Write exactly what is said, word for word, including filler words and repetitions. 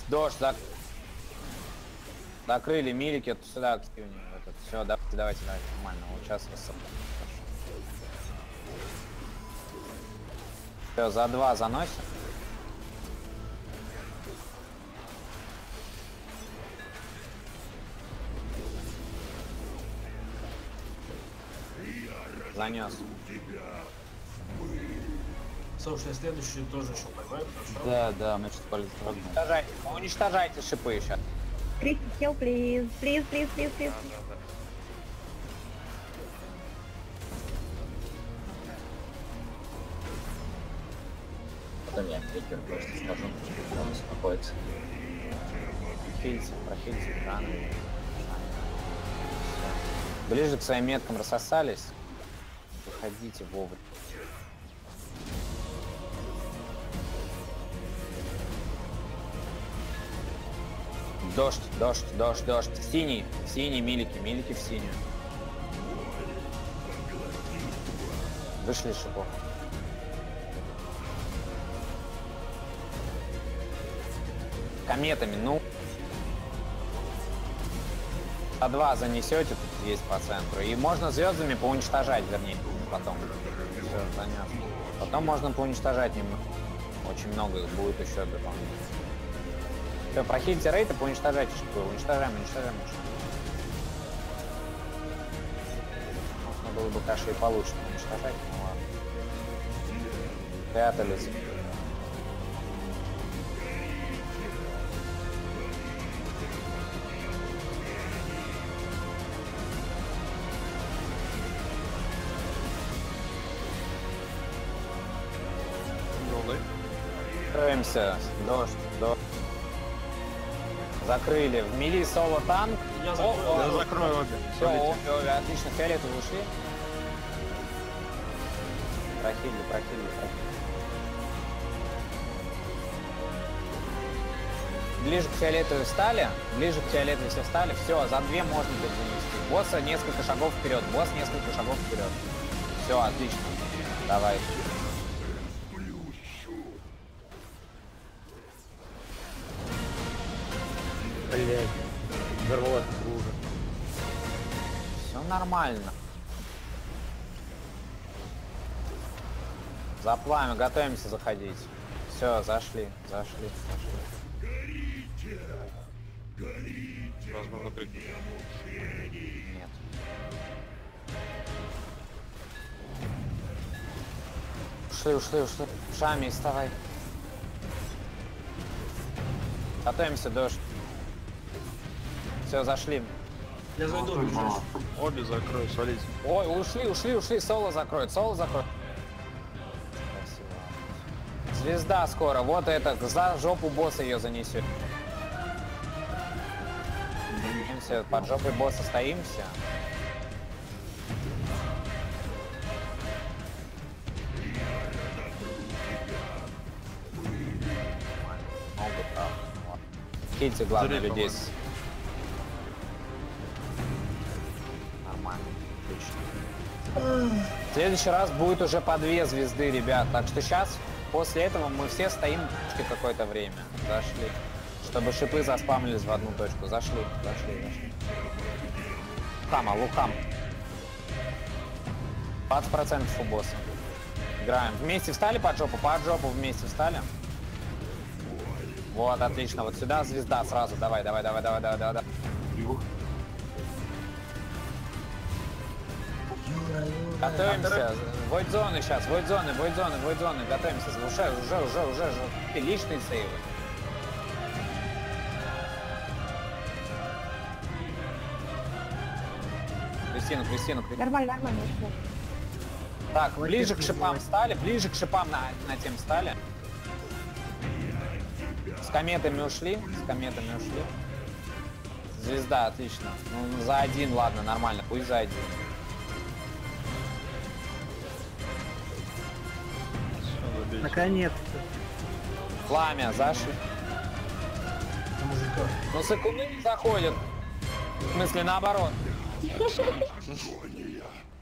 Дождь, зак... закрыли милики, сюда активнее. Этот. Все, давайте, давайте, давайте, нормально. Вот сейчас высоко. Все, за два заносим. Занес. Слушай, следующий тоже еще поймаю, хорошо? Да, да, мы что-то полезли. Уничтожайте, уничтожайте шипы сейчас. Крики, kill, please, please, please, please, please. Потом я кликер просто схожу, он успокоится. Прохильцы, прохильцы, жанры. Ближе к своим меткам рассосались. Выходите вовремя. Дождь, дождь, дождь, дождь. Синий, синий, милики, милики в синюю. Вышли из шипов. Кометами, ну. А два занесете, тут есть по центру. И можно звездами поуничтожать, вернее, потом. Все, занес. Потом можно поуничтожать немного. Очень много их будет еще дополнительно. Все, прохильте рейты, поуничтожайте шипы. Уничтожаем, уничтожаем. Можно было бы, конечно, и получше уничтожать, но ладно. Прятались. Строимся. Дождь, дождь. Закрыли. В мили соло танк. Я закрою, Я закрою обе. Все, обе, обе, отлично. Фиолетовые ушли. Прохили, прохили, прохили. Ближе к фиолетовой встали. Ближе к фиолетовой все встали. Все, за две можно будет занести. Босса несколько шагов вперед. Босс несколько шагов вперед. Все, отлично. Давай. Блять. Взорвалась уже. Все нормально. За пламя готовимся заходить. Все, зашли, зашли, зашли. Горите! Горите! Возможно, прикинь. Нет. Ушли, ушли, ушли. Шами, вставай. Готовимся, дождь. Все, зашли. Я зайду, бежишь. Обе закрою, свалите. Ой, ушли, ушли, ушли. Соло закроет, соло закроет. Спасибо. Звезда скоро. Вот это, за жопу босса ее занесет. Стоимся, под жопой босса стоимся. Много прав. Хильте, главное, Зарей, людей. Нормально, отлично. В следующий раз будет уже по две звезды, ребят. Так что сейчас, после этого, мы все стоим какое-то время. Зашли. Чтобы шипы заспамлились в одну точку. Зашли, зашли, зашли. Лухама, лухам. двадцать процентов у босса. Играем. Вместе встали под жопу? Под жопу вместе встали. Вот, отлично. Вот сюда звезда сразу. Давай, давай, давай, давай, давай, давай. Готовимся. Войд зоны сейчас. Войд зоны, войд зоны, войд зоны. Готовимся. Уже, уже, уже, уже, уже. Личные сейвы. Кристину, Кристину, Кристину. Нормально, нормально. Так, ближе к шипам стали, ближе к шипам на, на тем стали. С кометами ушли, с кометами ушли. Звезда, отлично. Ну, за один, ладно, нормально, пусть за один. Наконец-то. Пламя, зашли. Ну, сыкуны не заходят. В смысле, наоборот. Агония!